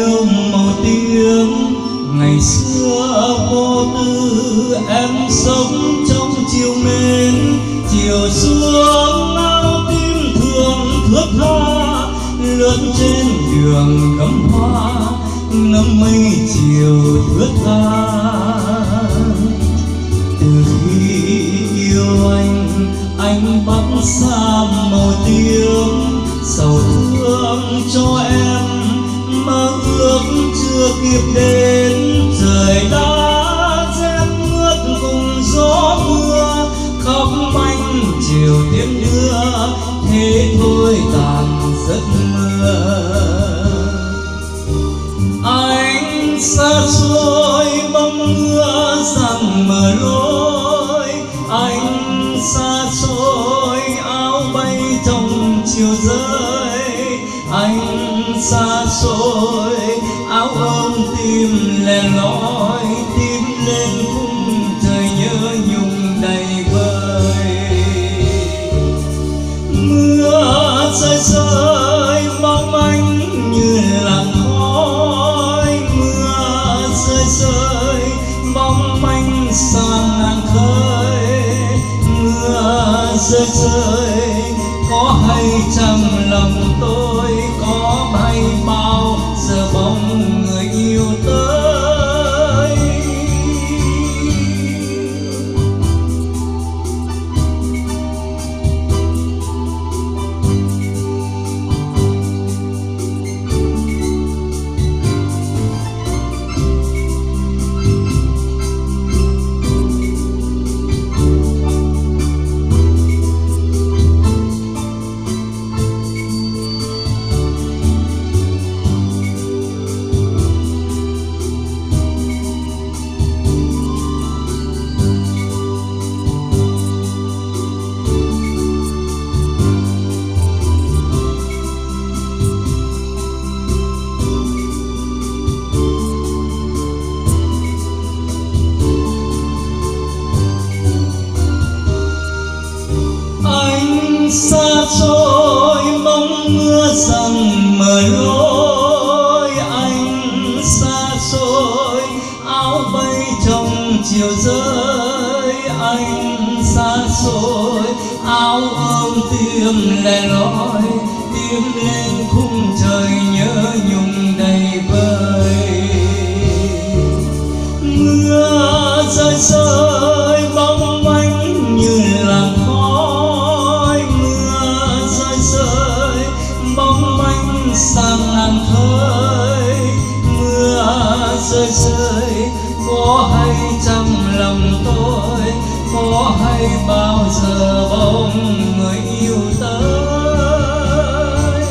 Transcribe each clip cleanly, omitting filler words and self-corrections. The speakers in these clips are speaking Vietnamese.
yêu màu tím. Ngày xưa vô tư em sống trong chiều mến, chiều xuống áo tím thường thướt tha, lướt trên đường cắm hoa ngắm mây chiều thướt tha. Từ khi yêu anh bắt xa màu tím, sầu thương cho em mơ ước chưa kịp đến. Trời đã rét mướt cùng gió mưa, khóc manh chiều tiễn đưa, thế thôi tàn giấc mơ. Anh xa xôi bóng mưa rằng mở lối, anh xa xôi áo bay trong chiều rơi, anh xa xôi áo ôm tim lẻ loi, tim lên khung trời nhớ nhung đầy vơi. Mưa rơi rơi mong anh như làn khói, mưa rơi rơi mong anh sang ngang khơi. Mưa rơi rơi có hay chăng lòng tôi, có hay bao giờ bóng người yêu tới. Xa xôi bóng mưa rằng mở lối, anh xa xôi áo bay trong chiều rơi, anh xa xôi áo ôm tim lẻ loi, tim lên khung trời nhớ nhung đầy vơi. Mưa rơi rơi bóng anh như làn khói, mưa rơi rơi bóng anh sang ngàn khơi. Mưa rơi rơi có hay chăng lòng tôi, có hay bao giờ bóng người yêu tới.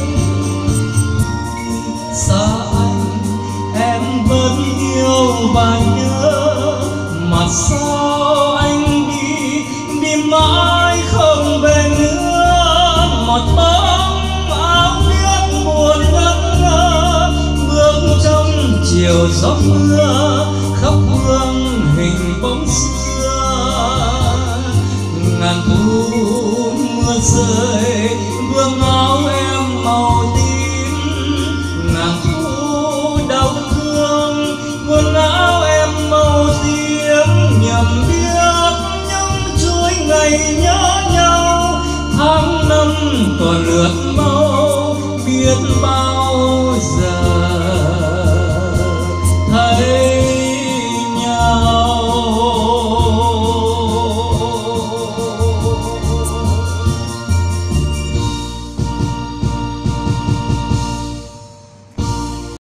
Xa anh em vẫn yêu và nhớ, mà sao anh đi đi mãi không về nữa. Một bóng áo biết buồn ngẩn ngơ, bước trong chiều gió mưa khóc hương hình bóng xưa. Ngàn thu mưa rơi vương áo em màu tím, ngàn thu đau thương quần áo em màu tím. Nhầm biết những chuỗi ngày nhớ nhau, tháng năm còn lượt mau biết bao giờ thấy